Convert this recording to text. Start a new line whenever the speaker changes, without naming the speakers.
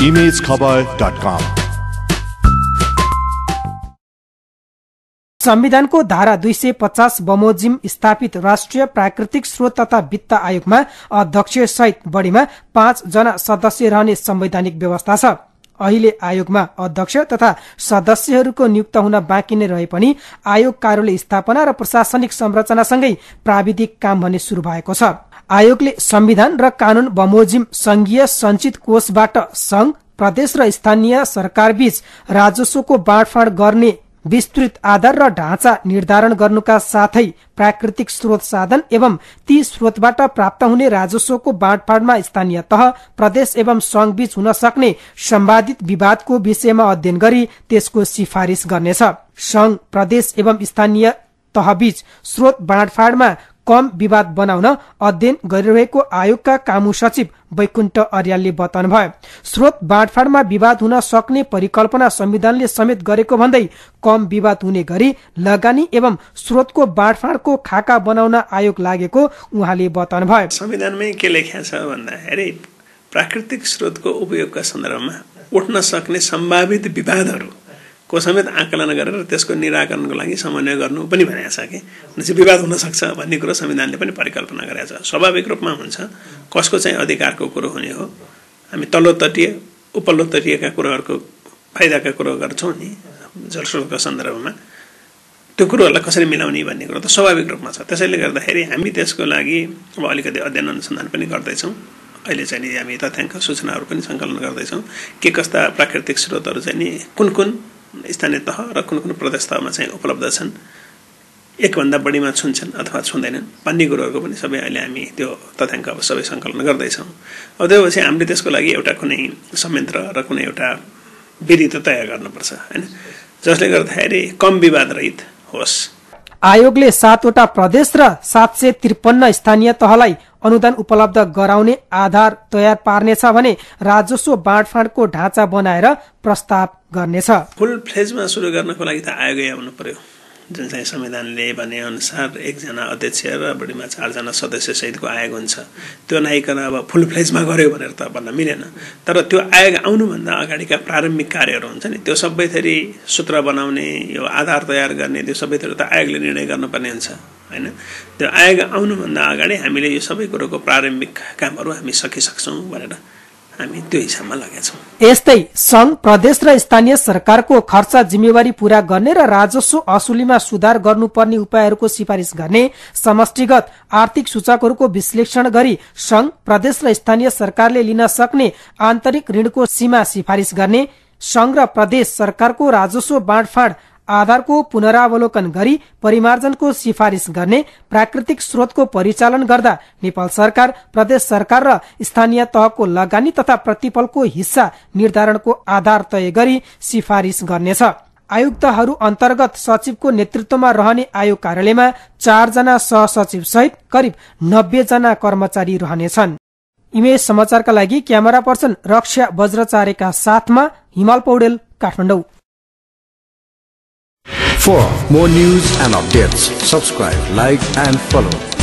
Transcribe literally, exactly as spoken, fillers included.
Image खबर dot कम।
संविधानको धारा दुई सय पचास बमोजिम स्थापित राष्ट्रिय प्राकृतिक स्रोत तथा वित्त आयोगमा अध्यक्ष सहित बढ़ीमा पाँच जना सदस्य रहने संवैधानिक व्यवस्था छ। अहिले आयोगमा अध्यक्ष तथा सदस्यहरूको नियुक्त हुन बाँकी नै रहे पनि आयोग कार्यालय स्थापना र प्रशासनिक संरचनासँगै प्राविधिक काम भने शुरू भएको छ। आयोगले संविधान र कानून बमोजिम संघीय संचित कोषबाट संघ, प्रदेश र स्थानीय सरकार बीच राजस्वको बाँडफाँड गर्ने विस्तृत आधार र ढाँचा निर्धारण गर्नुका साथै प्राकृतिक स्रोत साधन एवं ती स्रोतबाट प्राप्त हुने राजस्वको बाँडफाँडमा स्थानीय तह, प्रदेश एवं संघ बीच हुन सक्ने सम्वादित विवादको विषयमा अध्ययन गरी त्यसको सिफारिश गर्नेछ। संघ, प्रदेश एवं स्थानीय तह बीच स्रोत बाँडफाँडमा कम विवाद बनाउन अध्ययन गरिरहेको आयोगका कामु सचिव वैकुण्ठ अर्यालले बताउनु भयो। स्रोत बाँडफाँडमा विवाद हुन सक्ने परिकल्पना संविधानले समेत गरेको भन्दै कम विवाद हुने गरी लगानी एवं स्रोतको बाँडफाँडको खाका बनाउन आयोग लागेको उहाँले बताउनु भयो।
संविधानमै के लेखिएको छ भन्दाखेरि प्राकृतिक स्रोतको उपयोगका सन्दर्भमा उठ्न सक्ने सम्भावित विवादहरू को समेत आकलन गरेर त्यसको निराकरणको लागि समन्वय गर्नु पनि भनेको छ कि चाहिँ विवाद हुन सक्छ भन्ने कुरो संविधानले पनि परिकल्पना गरेको छ। स्वाभाविक रूपमा हुन्छ कसको चाहिँ अधिकारको कुरो हुने हो। हामी तल्लो तटीय उपल्लो तटीयका कुरोहरूको फाइदाका कुरो गर्छौँ नि जलस्रोतको सन्दर्भमा, त्यो कुरोहरूलाई कसरी मिलाउने भन्ने कुरो त स्वाभाविक रूपमा छ। त्यसैले गर्दाखेरि हामी त्यसको लागि अब अलिकति अध्ययन अनुसन्धान पनि गर्दैछौँ। अहिले चाहिँ नि हामी तथ्याङ्क सूचनाहरू पनि सङ्कलन गर्दैछौँ के कस्ता प्राकृतिक स्रोतहरू चाहिँ नि कुन कुन स्थानीय तह र कुन कुन प्रदेश तहमा चाहिँ उपलब्ध छन्, एकभन्दा बढीमा छुन्छन् अथवा छुँदैनन् भन्ने कुरोहरूको पनि सबै अहिले हामी त्यो तथ्याङ्क अब सबै सङ्कलन गर्दैछौँ। अब त्यसपछि हामीले त्यसको लागि एउटा कुनै संयन्त्र र कुनै एउटा विधि त तयार गर्नुपर्छ होइन, जसले गर्दाखेरि कम विवाद रहित होस्।
आयोगले सातवटा प्रदेश र सात सय त्रिपन्न स्थानीय तहलाई अनुदान उपलब्ध गराउने आधार तयार पार्नेछ भने राजस्व बाँडफाँडको ढाँचा बनाएर प्रस्ताव गर्नेछ।
फुल फ्लेजमा सुरु गर्नको लागि त आयोगै आउनु पर्यो, जुन चाहिँ संविधानले भने अनुसार एकजना अध्यक्ष र बढीमा चारजना सदस्य सहितको आयोग हुन्छ। त्यो नआइकन अब फुल फ्लेजमा गर्यो भनेर त भन्न मिलेन। तर त्यो आयोग आउनुभन्दा अगाडिका प्रारम्भिक कार्यहरू हुन्छ नि त्यो सबै थरी सूत्र बनाउने, यो आधार तयार गर्ने, त्यो सबै थरी त आयोगले निर्णय गर्नुपर्ने हुन्छ होइन। त्यो आयोग आउनुभन्दा अगाडि हामीले यो सबै कुरोको प्रारम्भिक कामहरू हामी सकिसक्छौँ भनेर हामी त्यो हिसाबमा लागेका छौँ।
यस्तै संघ, प्रदेश र स्थानीय सरकारको खर्च जिम्मेवारी पूरा गर्ने र राजस्व असुलीमा सुधार गर्नुपर्ने उपायहरूको सिफारिस गर्ने, समष्टिगत आर्थिक सूचकहरूको विश्लेषण गरी संघ, प्रदेश र स्थानीय सरकारले लिन सक्ने आन्तरिक ऋणको सीमा सिफारिस गर्ने, संघ र प्रदेश सरकारको राजस्व बाँडफाँड आधारको पुनरावलोकन गरी परिमार्जनको सिफारिस गर्ने, प्राकृतिक स्रोतको परिचालन गर्दा नेपाल सरकार, प्रदेश सरकार र स्थानीय तहको लगानी तथा प्रतिफलको हिस्सा निर्धारणको आधार तय गरी सिफारिस गर्नेछ। आयुक्तहरू अन्तर्गत सचिवको नेतृत्वमा रहने आयोग कार्यालयमा चारजना सहसचिव सहित करिब नब्बे जना कर्मचारी रहनेछन्। इमेज समाचारका लागि क्यामेरा पर्सन रक्षा बज्रचारेका साथमा हिमाल Paudel, Kathmandu.
For more news and updates, subscribe, like and follow